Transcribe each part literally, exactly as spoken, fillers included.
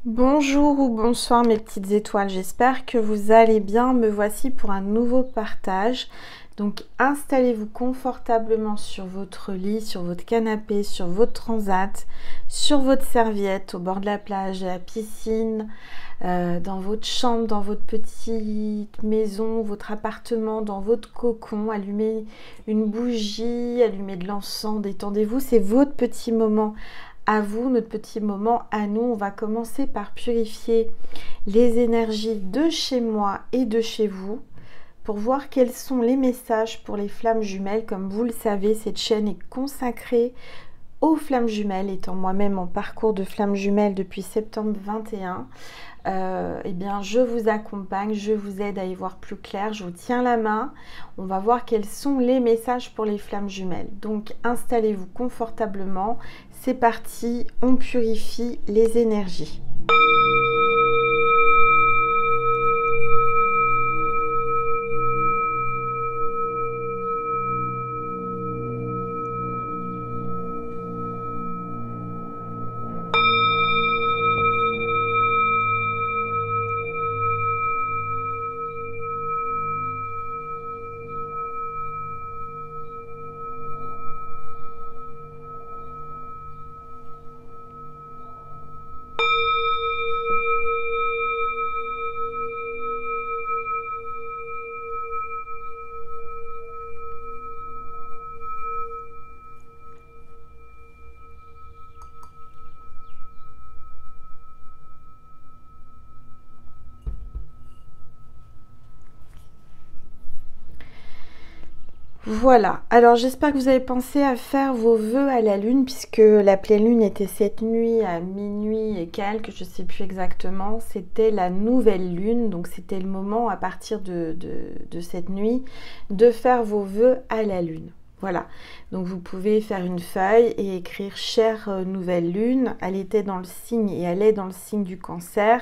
Bonjour ou bonsoir mes petites étoiles, j'espère que vous allez bien. Me voici pour un nouveau partage. Donc installez-vous confortablement sur votre lit, sur votre canapé, sur votre transat, sur votre serviette, au bord de la plage, à la piscine, euh, dans votre chambre, dans votre petite maison, votre appartement, dans votre cocon. Allumez une bougie, allumez de l'encens, détendez-vous, c'est votre petit moment à vous, notre petit moment à nous. On va commencer par purifier les énergies de chez moi et de chez vous pour voir quels sont les messages pour les flammes jumelles. Comme vous le savez, cette chaîne est consacrée aux flammes jumelles, étant moi-même en parcours de flammes jumelles depuis septembre vingt et un. Euh, eh bien, je vous accompagne, je vous aide à y voir plus clair, je vous tiens la main. On va voir quels sont les messages pour les flammes jumelles. Donc, installez-vous confortablement. C'est parti, on purifie les énergies. Voilà, alors j'espère que vous avez pensé à faire vos vœux à la lune, puisque la pleine lune était cette nuit à minuit et quelques, je ne sais plus exactement. C'était la nouvelle lune, donc c'était le moment à partir de, de, de cette nuit de faire vos vœux à la lune. Voilà, donc vous pouvez faire une feuille et écrire chère nouvelle lune. Elle était dans le signe et elle est dans le signe du Cancer.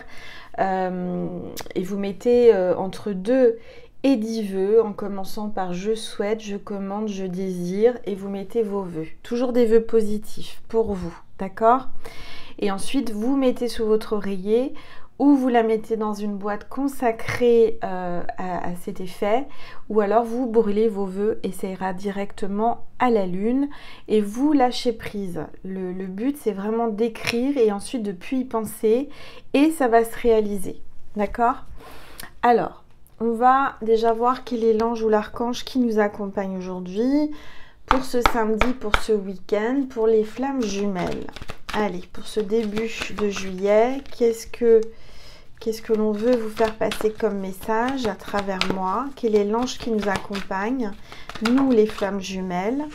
Euh, et vous mettez euh, entre deux et dix vœux en commençant par je souhaite, je commande, je désire, et vous mettez vos vœux. Toujours des vœux positifs pour vous, d'accord? Et ensuite, vous mettez sous votre oreiller ou vous la mettez dans une boîte consacrée euh, à, à cet effet, ou alors vous brûlez vos vœux et ça ira directement à la lune et vous lâchez prise. Le, le but, c'est vraiment d'écrire et ensuite de puis y penser et ça va se réaliser, d'accord? Alors, on va déjà voir quel est l'ange ou l'archange qui nous accompagne aujourd'hui pour ce samedi, pour ce week-end, pour les flammes jumelles. Allez, pour ce début de juillet, qu'est-ce que, qu'est-ce que l'on veut vous faire passer comme message à travers moi? Quel est l'ange qui nous accompagne, nous les flammes jumelles?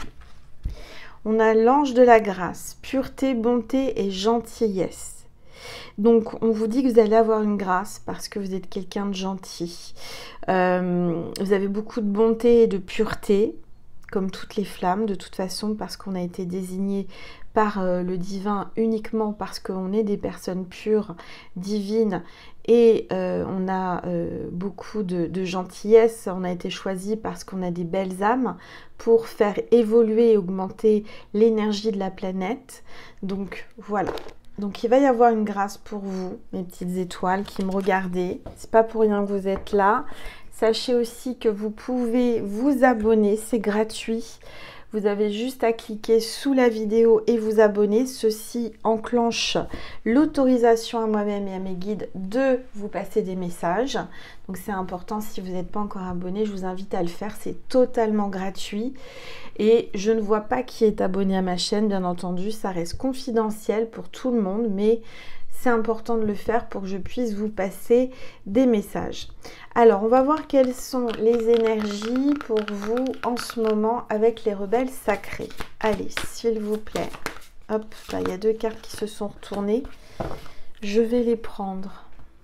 On a l'ange de la grâce, pureté, bonté et gentillesse. Donc, on vous dit que vous allez avoir une grâce parce que vous êtes quelqu'un de gentil. Euh, vous avez beaucoup de bonté et de pureté, comme toutes les flammes, de toute façon, parce qu'on a été désigné par euh, le divin uniquement parce qu'on est des personnes pures, divines, et euh, on a euh, beaucoup de, de gentillesse. On a été choisi parce qu'on a des belles âmes pour faire évoluer et augmenter l'énergie de la planète. Donc, voilà. Donc il va y avoir une grâce pour vous, mes petites étoiles qui me regardez. C'est pas pour rien que vous êtes là. Sachez aussi que vous pouvez vous abonner, c'est gratuit. Vous avez juste à cliquer sous la vidéo et vous abonner. Ceci enclenche l'autorisation à moi-même et à mes guides de vous passer des messages. Donc c'est important, si vous n'êtes pas encore abonné, je vous invite à le faire. C'est totalement gratuit. Et je ne vois pas qui est abonné à ma chaîne, bien entendu. Ça reste confidentiel pour tout le monde, mais c'est important de le faire pour que je puisse vous passer des messages. Alors, on va voir quelles sont les énergies pour vous en ce moment avec les rebelles sacrés. Allez, s'il vous plaît. Hop, là, il y a deux cartes qui se sont retournées. Je vais les prendre.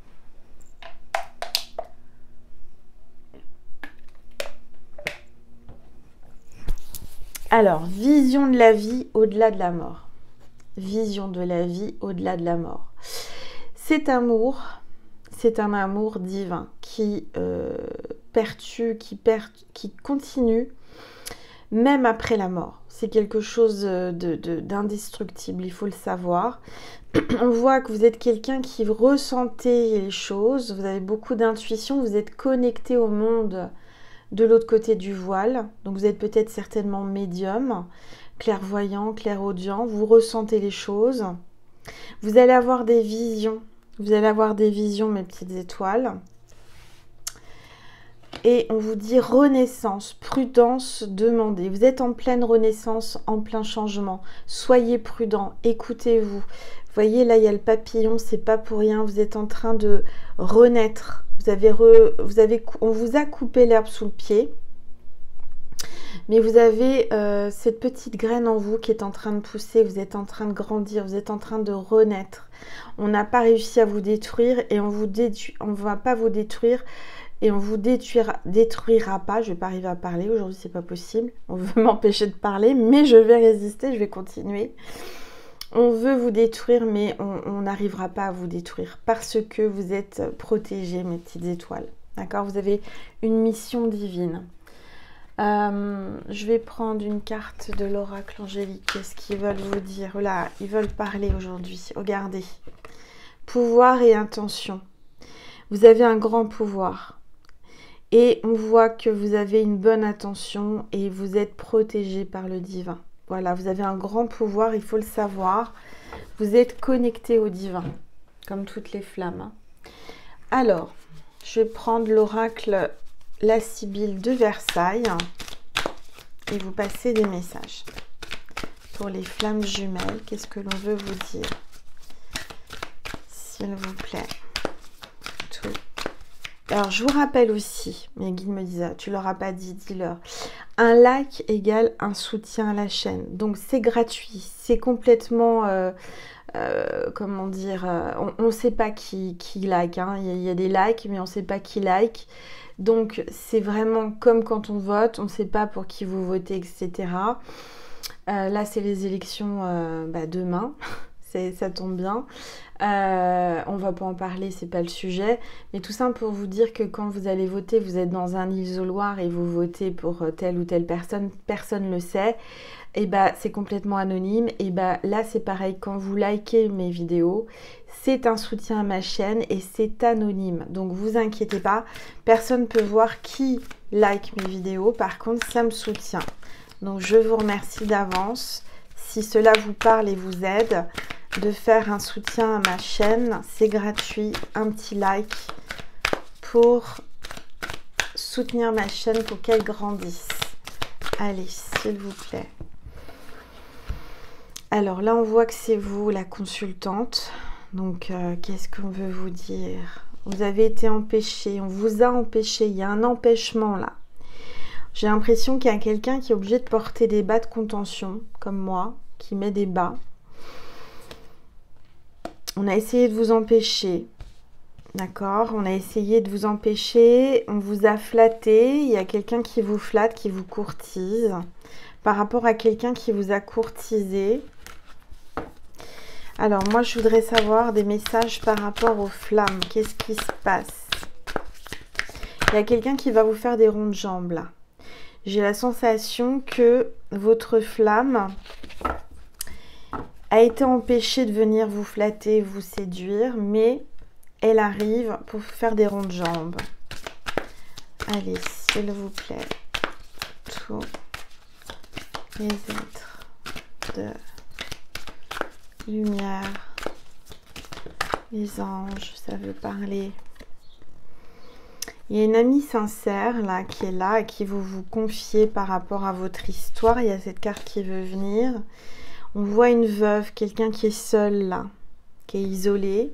Alors, vision de la vie au-delà de la mort. Vision de la vie au-delà de la mort. Cet amour, c'est un amour divin qui euh, pertue, qui, per, qui continue même après la mort. C'est quelque chose de, de, d'indestructible, il faut le savoir. On voit que vous êtes quelqu'un qui ressentez les choses, vous avez beaucoup d'intuition, vous êtes connecté au monde de l'autre côté du voile. Donc vous êtes peut-être certainement médium, clairvoyant, clairaudient, vous ressentez les choses. Vous allez avoir des visions, vous allez avoir des visions, mes petites étoiles. Et on vous dit renaissance, prudence, demandez. Vous êtes en pleine renaissance, en plein changement. Soyez prudent, écoutez-vous. Vous voyez, là, il y a le papillon, c'est pas pour rien. Vous êtes en train de renaître. Vous avez re, vous avez, on vous a coupé l'herbe sous le pied. Mais vous avez euh, cette petite graine en vous qui est en train de pousser. Vous êtes en train de grandir, vous êtes en train de renaître. On n'a pas réussi à vous détruire et on vous détruit, on ne va pas vous détruire. Et on vous détruira, détruira pas. Je vais pas arriver à parler aujourd'hui, c'est pas possible. On veut m'empêcher de parler, mais je vais résister, je vais continuer. On veut vous détruire, mais on n'arrivera pas à vous détruire parce que vous êtes protégés, mes petites étoiles. D'accord? Vous avez une mission divine. Euh, je vais prendre une carte de l'oracle angélique. Qu'est-ce qu'ils veulent vous dire? Là, ils veulent parler aujourd'hui. Regardez. Pouvoir et intention. Vous avez un grand pouvoir. Et on voit que vous avez une bonne attention et vous êtes protégé par le divin. Voilà, vous avez un grand pouvoir, il faut le savoir. Vous êtes connecté au divin, comme toutes les flammes. Alors, je vais prendre l'oracle La Sibylle de Versailles et vous passer des messages. Pour les flammes jumelles, qu'est-ce que l'on veut vous dire? S'il vous plaît. Tout. Alors, je vous rappelle aussi, mes guides me disent, tu leur as pas dit, dis-leur. Un like égale un soutien à la chaîne. Donc, c'est gratuit. C'est complètement, euh, euh, comment dire, euh, on ne sait pas qui, qui like. Hein. Il, y a, il y a des likes, mais on ne sait pas qui like. Donc, c'est vraiment comme quand on vote. On ne sait pas pour qui vous votez, et cetera. Euh, là, c'est les élections euh, bah, demain. Ça tombe bien. Euh, on va pas en parler, c'est pas le sujet. Mais tout ça pour vous dire que quand vous allez voter, vous êtes dans un isoloir et vous votez pour telle ou telle personne, personne ne le sait. Et bah c'est complètement anonyme. Et bah là c'est pareil, quand vous likez mes vidéos, c'est un soutien à ma chaîne et c'est anonyme. Donc vous inquiétez pas, personne ne peut voir qui like mes vidéos. Par contre, ça me soutient. Donc je vous remercie d'avance. Si cela vous parle et vous aide, de faire un soutien à ma chaîne, c'est gratuit, un petit like pour soutenir ma chaîne pour qu'elle grandisse. Allez, s'il vous plaît. Alors là, on voit que c'est vous, la consultante. Donc, euh, qu'est-ce qu'on veut vous dire? Vous avez été empêché, on vous a empêché, il y a un empêchement là. J'ai l'impression qu'il y a quelqu'un qui est obligé de porter des bas de contention, comme moi, qui met des bas. On a essayé de vous empêcher, d'accord? On a essayé de vous empêcher, on vous a flatté. Il y a quelqu'un qui vous flatte, qui vous courtise, par rapport à quelqu'un qui vous a courtisé. Alors, moi, je voudrais savoir des messages par rapport aux flammes. Qu'est-ce qui se passe? Il y a quelqu'un qui va vous faire des ronds de jambes, là. J'ai la sensation que votre flamme a été empêchée de venir vous flatter, vous séduire, mais elle arrive pour faire des ronds de jambes. Allez, s'il vous plaît, tous les êtres de lumière, les anges, ça veut parler. Il y a une amie sincère là qui est là et qui vous vous confiez par rapport à votre histoire. Il y a cette carte qui veut venir. On voit une veuve, quelqu'un qui est seul là, qui est isolé.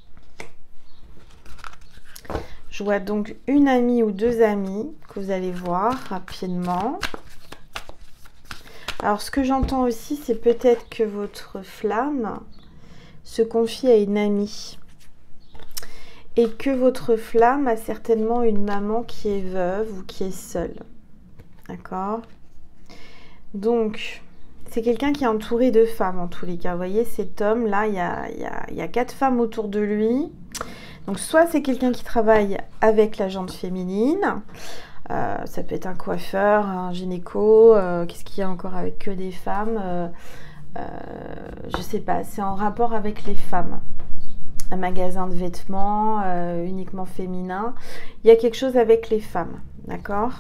Je vois donc une amie ou deux amis que vous allez voir rapidement. Alors, ce que j'entends aussi, c'est peut-être que votre flamme se confie à une amie. Et que votre flamme a certainement une maman qui est veuve ou qui est seule. D'accord? Donc, c'est quelqu'un qui est entouré de femmes en tous les cas. Vous voyez, cet homme-là, il y a, il y a, il y a quatre femmes autour de lui. Donc, soit c'est quelqu'un qui travaille avec la jante féminine, Euh, ça peut être un coiffeur, un gynéco, euh, qu'est-ce qu'il y a encore avec que des femmes, euh, euh, je sais pas, c'est en rapport avec les femmes. Un magasin de vêtements euh, uniquement féminin. Il y a quelque chose avec les femmes, d'accord?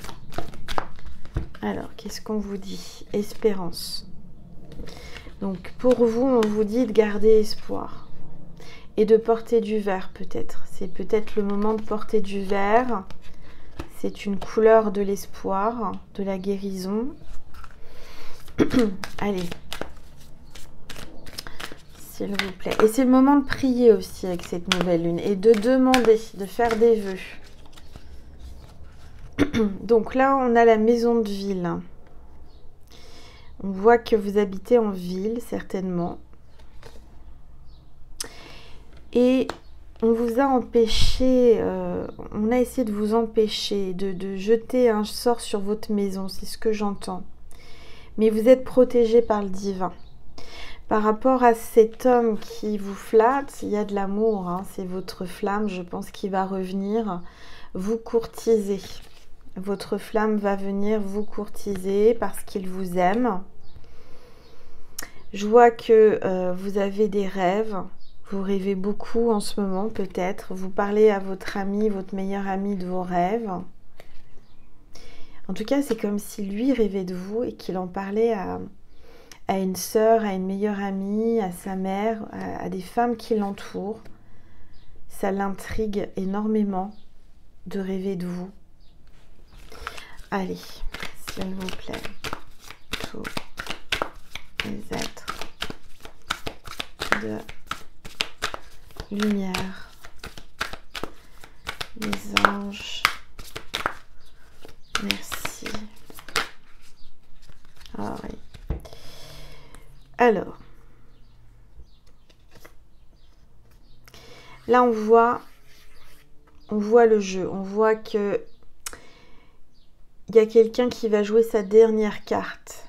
Alors, qu'est-ce qu'on vous dit? Espérance. Donc, pour vous, on vous dit de garder espoir. Et de porter du vert, peut-être. C'est peut-être le moment de porter du vert. C'est une couleur de l'espoir, de la guérison. Allez. S'il vous plaît. Et c'est le moment de prier aussi avec cette nouvelle lune. Et de demander, de faire des vœux. Donc là, on a la maison de ville. On voit que vous habitez en ville, certainement. Et on vous a empêché, euh, on a essayé de vous empêcher de, de jeter un sort sur votre maison, c'est ce que j'entends. Mais vous êtes protégé par le divin. Par rapport à cet homme qui vous flatte, il y a de l'amour, hein, c'est votre flamme, je pense, qui va revenir vous courtiser. Votre flamme va venir vous courtiser parce qu'il vous aime. Je vois que euh, vous avez des rêves. Vous rêvez beaucoup en ce moment, peut-être. Vous parlez à votre ami, votre meilleur ami de vos rêves. En tout cas, c'est comme si lui rêvait de vous et qu'il en parlait à, à une sœur, à une meilleure amie, à sa mère, à, à des femmes qui l'entourent. Ça l'intrigue énormément de rêver de vous. Allez, s'il vous plaît, tous les êtres de lumière, les anges, merci. Ah oui. Alors, là on voit, on voit le jeu, on voit que il y a quelqu'un qui va jouer sa dernière carte.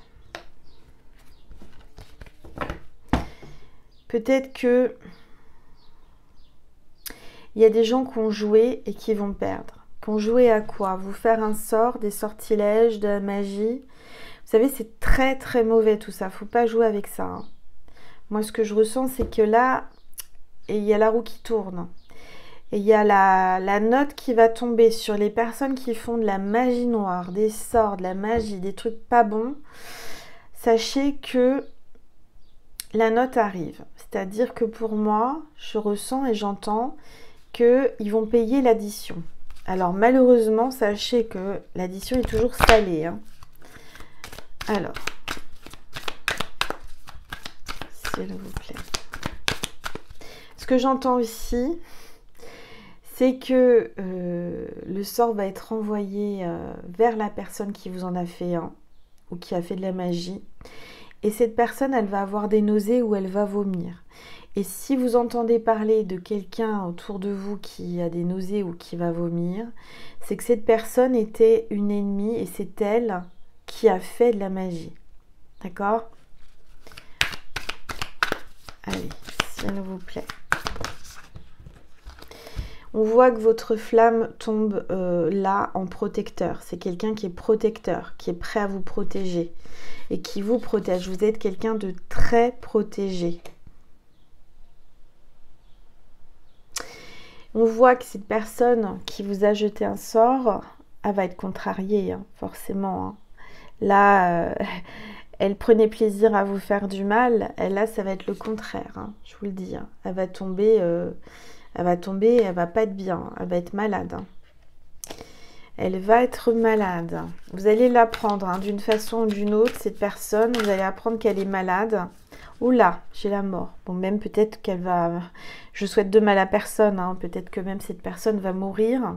Peut-être que il y a des gens qui ont joué et qui vont perdre. Qui ont joué à quoi? Vous faire un sort, des sortilèges, de la magie. Vous savez, c'est très très mauvais tout ça. Faut pas jouer avec ça. Hein. Moi, ce que je ressens, c'est que là, il y a la roue qui tourne. Et il y a la, la note qui va tomber sur les personnes qui font de la magie noire, des sorts, de la magie, des trucs pas bons. Sachez que la note arrive. C'est-à-dire que pour moi, je ressens et j'entends qu'ils vont payer l'addition. Alors malheureusement, sachez que l'addition est toujours salée. Hein. Alors, s'il vous plaît. Ce que j'entends ici, c'est que euh, le sort va être envoyé euh, vers la personne qui vous en a fait un, ou qui a fait de la magie. Et cette personne, elle va avoir des nausées ou elle va vomir. Et si vous entendez parler de quelqu'un autour de vous qui a des nausées ou qui va vomir, c'est que cette personne était une ennemie et c'est elle qui a fait de la magie. D'accord? Allez, s'il vous plaît. On voit que votre flamme tombe euh, là en protecteur. C'est quelqu'un qui est protecteur, qui est prêt à vous protéger et qui vous protège. Vous êtes quelqu'un de très protégé. On voit que cette personne qui vous a jeté un sort, elle va être contrariée, hein, forcément. Hein. Là, euh, elle prenait plaisir à vous faire du mal. Et là, ça va être le contraire, hein, je vous le dis. Hein. Elle va tomber, euh, elle va tomber, elle va pas être bien. Elle va être malade. Hein. Elle va être malade. Vous allez l'apprendre hein, d'une façon ou d'une autre, cette personne. Vous allez apprendre qu'elle est malade. Oula, j'ai la mort. Bon, même peut-être qu'elle va... Je souhaite de mal à personne. Hein. Peut-être que même cette personne va mourir.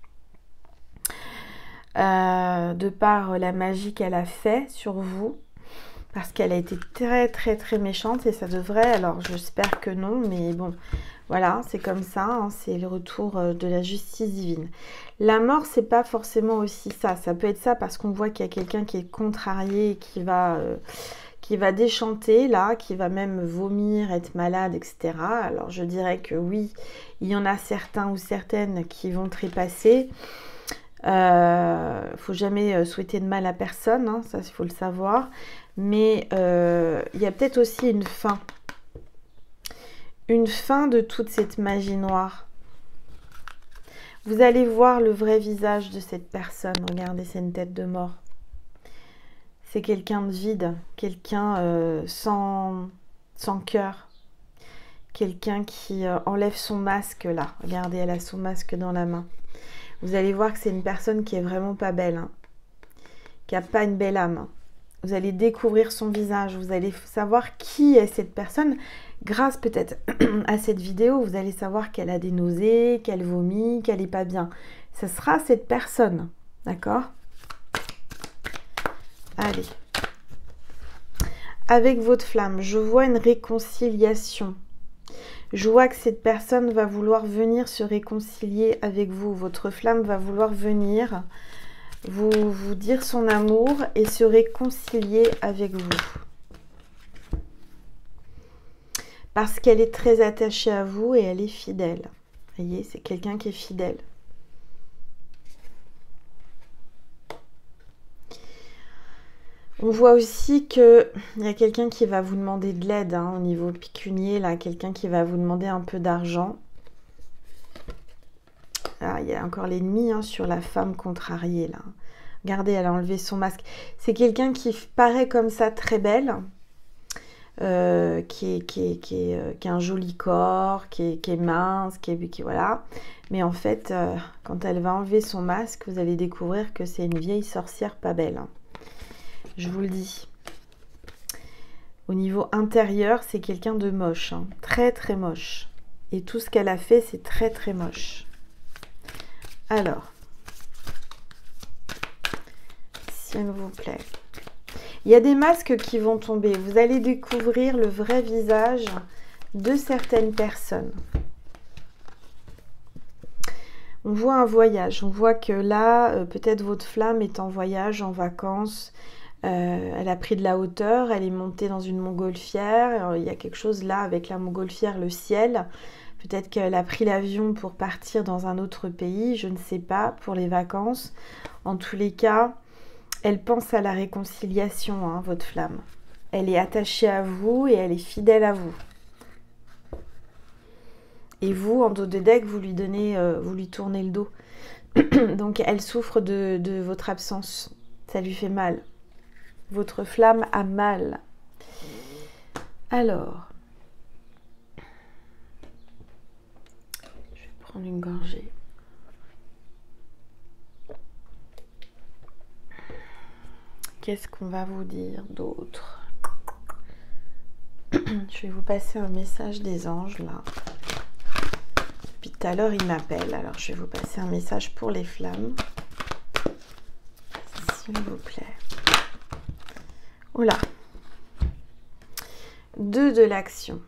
Euh, de par la magie qu'elle a fait sur vous. Parce qu'elle a été très, très, très méchante. Et ça devrait... Alors, j'espère que non. Mais bon, voilà, c'est comme ça. Hein. C'est le retour de la justice divine. La mort, c'est pas forcément aussi ça. Ça peut être ça parce qu'on voit qu'il y a quelqu'un qui est contrarié, qui va... Euh, qui va déchanter là, qui va même vomir, être malade, et cetera. Alors je dirais que oui, il y en a certains ou certaines qui vont trépasser. Euh, faut jamais souhaiter de mal à personne, hein, ça il faut le savoir. Mais euh, il y a peut-être aussi une fin. Une fin de toute cette magie noire. Vous allez voir le vrai visage de cette personne. Regardez, c'est une tête de mort. C'est quelqu'un de vide, quelqu'un euh, sans, sans cœur. Quelqu'un qui euh, enlève son masque là. Regardez, elle a son masque dans la main. Vous allez voir que c'est une personne qui est vraiment pas belle. Hein, qui n'a pas une belle âme. Vous allez découvrir son visage. Vous allez savoir qui est cette personne. Grâce peut-être à cette vidéo, vous allez savoir qu'elle a des nausées, qu'elle vomit, qu'elle n'est pas bien. Ce sera cette personne, d'accord? Allez. Avec votre flamme, je vois une réconciliation. Je vois que cette personne va vouloir venir se réconcilier avec vous. Votre flamme va vouloir venir vous, vous dire son amour et se réconcilier avec vous. Parce qu'elle est très attachée à vous et elle est fidèle. Vous voyez, c'est quelqu'un qui est fidèle. On voit aussi qu'il y a quelqu'un qui va vous demander de l'aide hein, au niveau pécunier, là, quelqu'un qui va vous demander un peu d'argent. Ah, il y a encore l'ennemi hein, sur la femme contrariée, là. Regardez, elle a enlevé son masque. C'est quelqu'un qui paraît comme ça très belle. Euh, qui, est, qui, est, qui, est, euh, qui a un joli corps, qui est, qui est mince, qui est, qui, voilà. Mais en fait, euh, quand elle va enlever son masque, vous allez découvrir que c'est une vieille sorcière pas belle. Hein. Je vous le dis. Au niveau intérieur, c'est quelqu'un de moche. Hein. Très, très moche. Et tout ce qu'elle a fait, c'est très, très moche. Alors, s'il vous plaît. Il y a des masques qui vont tomber. Vous allez découvrir le vrai visage de certaines personnes. On voit un voyage. On voit que là, euh, peut-être votre flamme est en voyage, en vacances. Euh, elle a pris de la hauteur. Elle est montée dans une montgolfière. Alors, il y a quelque chose là avec la montgolfière, le ciel. Peut-être qu'elle a pris l'avion pour partir dans un autre pays. Je ne sais pas, pour les vacances. En tous les cas... Elle pense à la réconciliation, hein, votre flamme. Elle est attachée à vous et elle est fidèle à vous. Et vous, en dos de deck, vous lui donnez, euh, vous lui tournez le dos. Donc, elle souffre de, de votre absence. Ça lui fait mal. Votre flamme a mal. Alors, je vais prendre une gorgée. Qu'est-ce qu'on va vous dire d'autre? Je vais vous passer un message des anges, là. Depuis tout à l'heure, ils m'appellent. Alors, je vais vous passer un message pour les flammes. S'il vous plaît. Oula. Deux de l'action.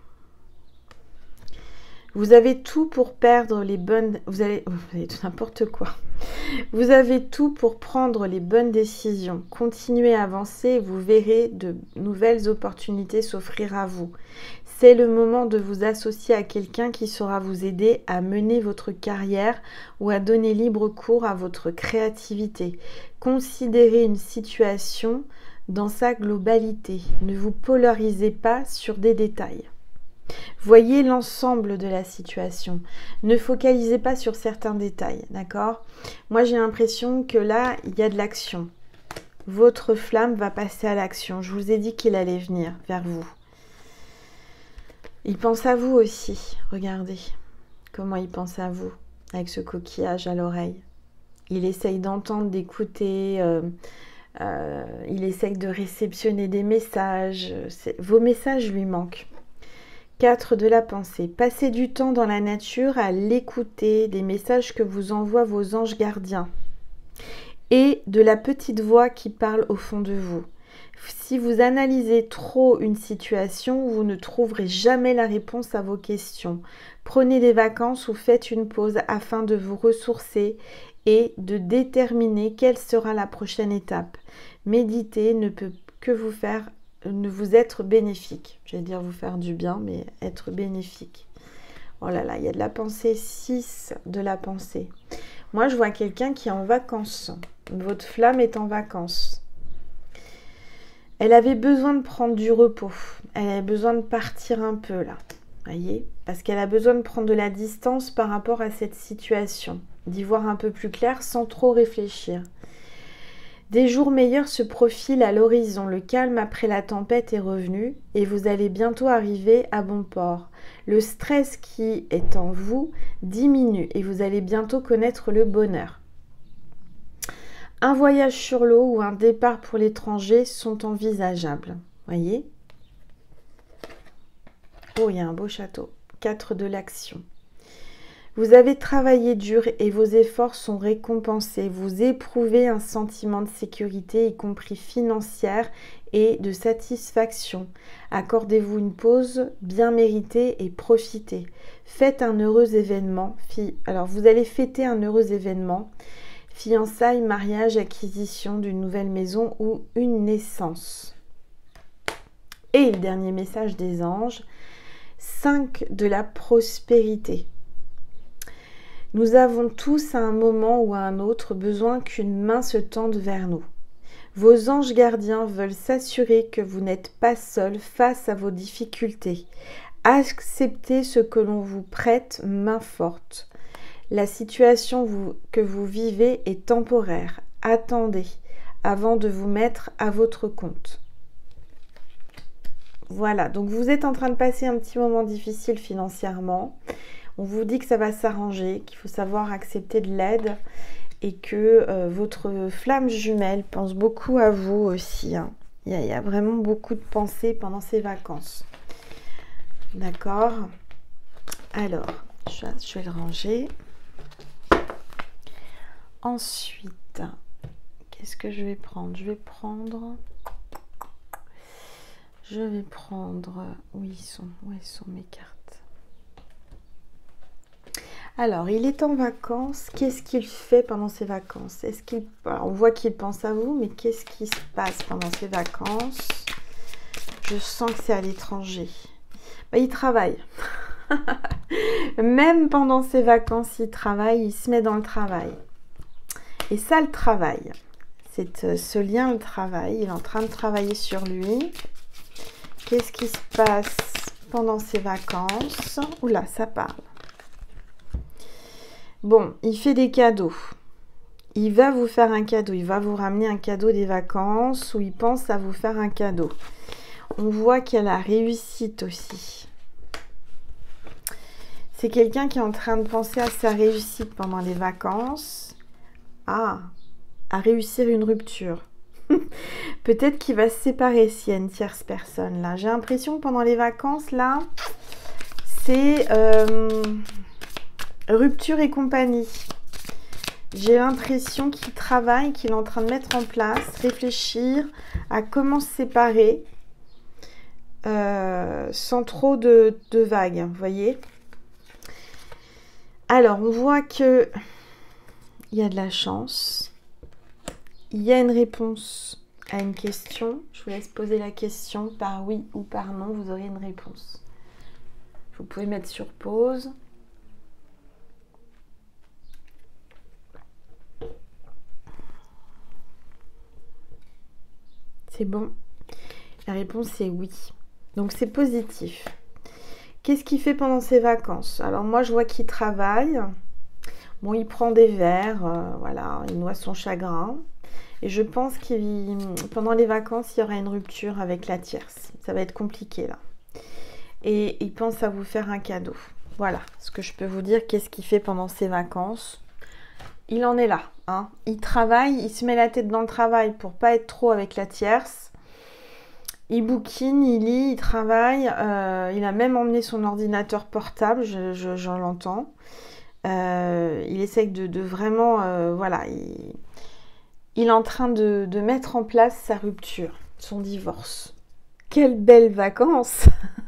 Vous avez tout pour perdre les bonnes... Vous avez, vous avez tout n'importe quoi. Vous avez tout pour prendre les bonnes décisions. Continuez à avancer et vous verrez de nouvelles opportunités s'offrir à vous. C'est le moment de vous associer à quelqu'un qui saura vous aider à mener votre carrière ou à donner libre cours à votre créativité. Considérez une situation dans sa globalité. Ne vous polarisez pas sur des détails. Voyez l'ensemble de la situation. Ne focalisez pas sur certains détails, d'accord? Moi, j'ai l'impression que là, il y a de l'action. Votre flamme va passer à l'action. Je vous ai dit qu'il allait venir vers vous. Il pense à vous aussi. Regardez comment il pense à vous avec ce coquillage à l'oreille. Il essaye d'entendre, d'écouter. Euh, euh, il essaye de réceptionner des messages. Vos messages lui manquent. quatre de la pensée. Passez du temps dans la nature à l'écouter des messages que vous envoient vos anges gardiens et de la petite voix qui parle au fond de vous. Si vous analysez trop une situation, vous ne trouverez jamais la réponse à vos questions. Prenez des vacances ou faites une pause afin de vous ressourcer et de déterminer quelle sera la prochaine étape. Méditer ne peut que vous faire ne vous être bénéfique. Je vais dire vous faire du bien, mais être bénéfique. Oh là là, il y a de la pensée, six de la pensée. Moi, je vois quelqu'un qui est en vacances. Votre flamme est en vacances. Elle avait besoin de prendre du repos. Elle avait besoin de partir un peu, là. Voyez? Parce qu'elle a besoin de prendre de la distance par rapport à cette situation. D'y voir un peu plus clair sans trop réfléchir. Des jours meilleurs se profilent à l'horizon. Le calme après la tempête est revenu et vous allez bientôt arriver à bon port. Le stress qui est en vous diminue et vous allez bientôt connaître le bonheur. Un voyage sur l'eau ou un départ pour l'étranger sont envisageables. Voyez? Oh, il y a un beau château. quatre de l'action. Vous avez travaillé dur et vos efforts sont récompensés. Vous éprouvez un sentiment de sécurité, y compris financière, et de satisfaction. Accordez-vous une pause bien méritée et profitez. Faites un heureux événement. Alors, vous allez fêter un heureux événement. Fiançailles, mariage, acquisition d'une nouvelle maison ou une naissance. Et le dernier message des anges. cinq de la prospérité. Nous avons tous à un moment ou à un autre besoin qu'une main se tende vers nous. Vos anges gardiens veulent s'assurer que vous n'êtes pas seul face à vos difficultés. Acceptez ce que l'on vous prête main forte. La situation vous, que vous vivez est temporaire. Attendez avant de vous mettre à votre compte. Voilà, donc vous êtes en train de passer un petit moment difficile financièrement. On vous dit que ça va s'arranger, qu'il faut savoir accepter de l'aide et que euh, votre flamme jumelle pense beaucoup à vous aussi. Hein. Il y a, il y a vraiment beaucoup de pensées pendant ces vacances. D'accord? Alors, je, je vais le ranger. Ensuite, qu'est-ce que je vais prendre? Je vais prendre... Je vais prendre... Où ils sont? Où sont mes cartes? Alors, il est en vacances. Qu'est-ce qu'il fait pendant ses vacances? Est-ce qu'il... Alors, on voit qu'il pense à vous, mais qu'est-ce qui se passe pendant ses vacances? Je sens que c'est à l'étranger. Bah, il travaille. Même pendant ses vacances, il travaille. Il se met dans le travail. Et ça, le travail, c'est ce lien, le travail. Il est en train de travailler sur lui. Qu'est-ce qui se passe pendant ses vacances? Oula, ça parle. Bon, il fait des cadeaux. Il va vous faire un cadeau. Il va vous ramener un cadeau des vacances ou il pense à vous faire un cadeau. On voit qu'il y a la réussite aussi. C'est quelqu'un qui est en train de penser à sa réussite pendant les vacances. Ah, à réussir une rupture. Peut-être qu'il va se séparer s'il y a une tierce personne là. J'ai l'impression que pendant les vacances là, c'est... Euh, rupture et compagnie. J'ai l'impression qu'il travaille, qu'il est en train de mettre en place, réfléchir à comment se séparer euh, sans trop de, de vagues, vous voyez. Alors, on voit que il y a de la chance. Il y a une réponse à une question. Je vous laisse poser la question par oui ou par non. Vous aurez une réponse. Vous pouvez mettre sur pause. C'est bon. La réponse est oui. Donc c'est positif. Qu'est-ce qu'il fait pendant ses vacances? Alors moi je vois qu'il travaille. Bon, il prend des verres, euh, voilà, il noie son chagrin. Et je pense qu'il pendant les vacances, il y aura une rupture avec la tierce. Ça va être compliqué là. Et il pense à vous faire un cadeau. Voilà ce que je peux vous dire. Qu'est-ce qu'il fait pendant ses vacances? Il en est là. Hein. Il travaille, il se met la tête dans le travail pour pas être trop avec la tierce. Il bouquine, il lit, il travaille. Euh, il a même emmené son ordinateur portable, je, je, j'en l'entends. Euh, il essaye de, de vraiment... Euh, voilà, il, il est en train de, de mettre en place sa rupture, son divorce. Quelles belles vacances!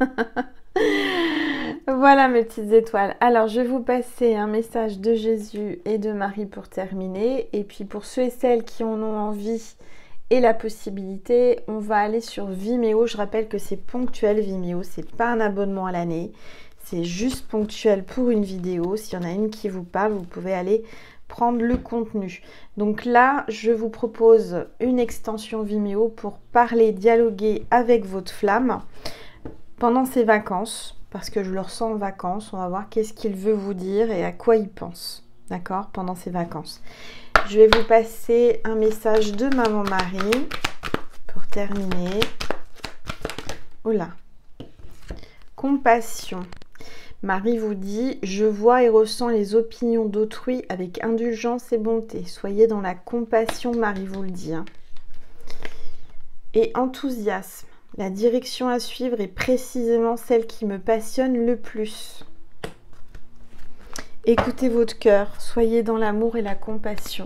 Voilà mes petites étoiles. Alors je vais vous passer un message de Jésus et de Marie pour terminer. Et puis pour ceux et celles qui en ont envie et la possibilité, on va aller sur Vimeo. Je rappelle que c'est ponctuel Vimeo, c'est pas un abonnement à l'année. C'est juste ponctuel pour une vidéo. S'il y en a une qui vous parle, vous pouvez aller prendre le contenu. Donc là, je vous propose une extension Vimeo pour parler, dialoguer avec votre flamme pendant ces vacances, parce que je le ressens en vacances. On va voir qu'est-ce qu'il veut vous dire et à quoi il pense, d'accord, pendant ces vacances. Je vais vous passer un message de Maman Marie pour terminer. Oh là. Compassion. Marie vous dit, je vois et ressens les opinions d'autrui avec indulgence et bonté. Soyez dans la compassion, Marie vous le dit. Hein. Et enthousiasme. La direction à suivre est précisément celle qui me passionne le plus. Écoutez votre cœur, soyez dans l'amour et la compassion.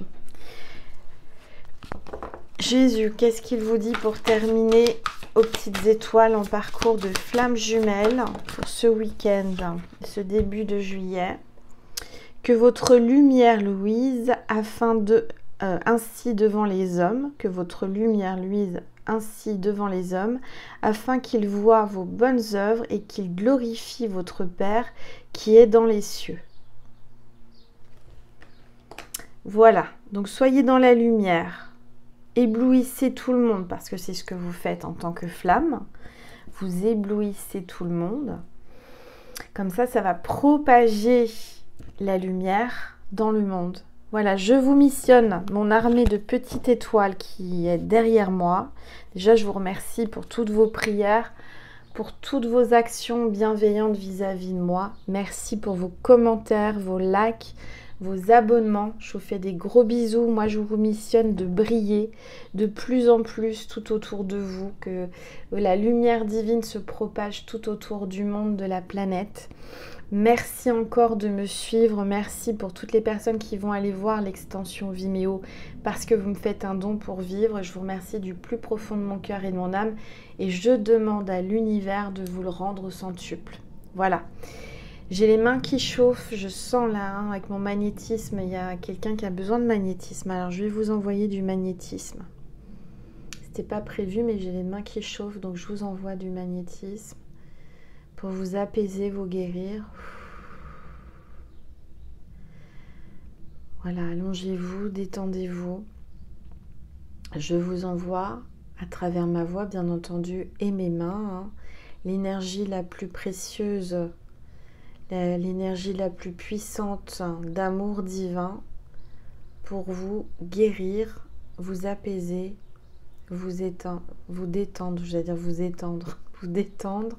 Jésus, qu'est-ce qu'il vous dit pour terminer aux petites étoiles en parcours de flammes jumelles pour ce week-end, ce début de juillet? Que votre lumière luise afin de euh, ainsi devant les hommes, que votre lumière luise ainsi devant les hommes, afin qu'ils voient vos bonnes œuvres et qu'ils glorifient votre Père qui est dans les cieux. Voilà, donc soyez dans la lumière, éblouissez tout le monde, parce que c'est ce que vous faites en tant que flamme, vous éblouissez tout le monde, comme ça, ça va propager la lumière dans le monde. Voilà, je vous missionne mon armée de petites étoiles qui est derrière moi. Déjà, je vous remercie pour toutes vos prières, pour toutes vos actions bienveillantes vis-à-vis de moi. Merci pour vos commentaires, vos likes, vos abonnements. Je vous fais des gros bisous. Moi, je vous missionne de briller de plus en plus tout autour de vous, que la lumière divine se propage tout autour du monde, de la planète. Merci encore de me suivre. Merci pour toutes les personnes qui vont aller voir l'extension Vimeo parce que vous me faites un don pour vivre. Je vous remercie du plus profond de mon cœur et de mon âme. Et je demande à l'univers de vous le rendre au centuple. Voilà. J'ai les mains qui chauffent. Je sens là, hein, avec mon magnétisme, il y a quelqu'un qui a besoin de magnétisme. Alors, je vais vous envoyer du magnétisme. C'était pas prévu, mais j'ai les mains qui chauffent. Donc, je vous envoie du magnétisme. Pour vous apaiser, vous guérir. Voilà, allongez-vous, détendez-vous. Je vous envoie, à travers ma voix, bien entendu, et mes mains, hein, l'énergie la plus précieuse, l'énergie la plus puissante d'amour divin pour vous guérir, vous apaiser, vous éteindre, vous détendre, j'allais dire vous étendre, vous détendre.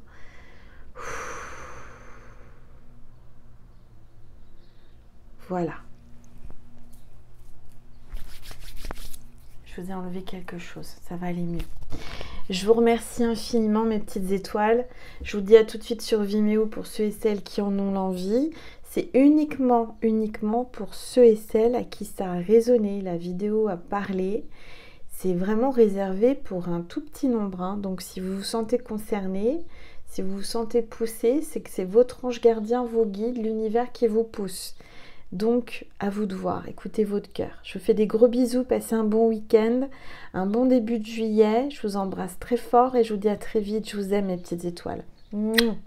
Voilà. Je vous ai enlevé quelque chose, ça va aller mieux. Je vous remercie infiniment mes petites étoiles. Je vous dis à tout de suite sur Vimeo pour ceux et celles qui en ont l'envie. C'est uniquement, uniquement pour ceux et celles à qui ça a résonné, la vidéo a parlé. C'est vraiment réservé pour un tout petit nombre. Hein. Donc si vous vous sentez concerné, si vous vous sentez poussé, c'est que c'est votre ange gardien, vos guides, l'univers qui vous pousse. Donc, à vous de voir, écoutez votre cœur. Je vous fais des gros bisous, passez un bon week-end, un bon début de juillet. Je vous embrasse très fort et je vous dis à très vite. Je vous aime mes petites étoiles. Mouah.